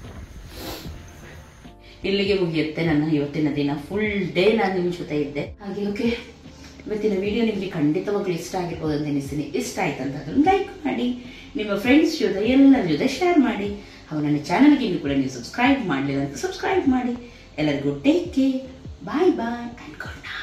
ಇಲ್ಲಿಗೆ ಮುಗಿಯುತ್ತೆ ನನ್ನ ಇವತ್ತಿನ ದಿನ. ಫುಲ್ ಡೇ ನಾನು ನಿಮ್ಮ ಜೊತೆ ಇದ್ದೆ. ಹಾಗೆ ಓಕೆ, ಇವತ್ತಿನ ವಿಡಿಯೋ ನಿಮಗೆ ಖಂಡಿತವಾಗ್ಲೂ ಇಷ್ಟ ಆಗಿರ್ಬೋದು ಅಂತ ಎನಿಸ್ತೀನಿ. ಇಷ್ಟ ಆಯ್ತು ಅಂತಂದ್ರೆ ಲೈಕ್ ಮಾಡಿ, ನಿಮ್ಮ ಫ್ರೆಂಡ್ಸ್ ಜೊತೆ ಎಲ್ಲರ ಜೊತೆ ಶೇರ್ ಮಾಡಿ. ಹಾಗೂ ನನ್ನ ಚಾನಲ್ಗೆ ಇನ್ನೂ ಕೂಡ ನೀವು ಸಬ್ಸ್ಕ್ರೈಬ್ ಮಾಡಲಿಲ್ಲ ಅಂತ ಸಬ್ಸ್ಕ್ರೈಬ್ ಮಾಡಿ. ಎಲ್ಲರಿಗೂ take care, bye bye and good night.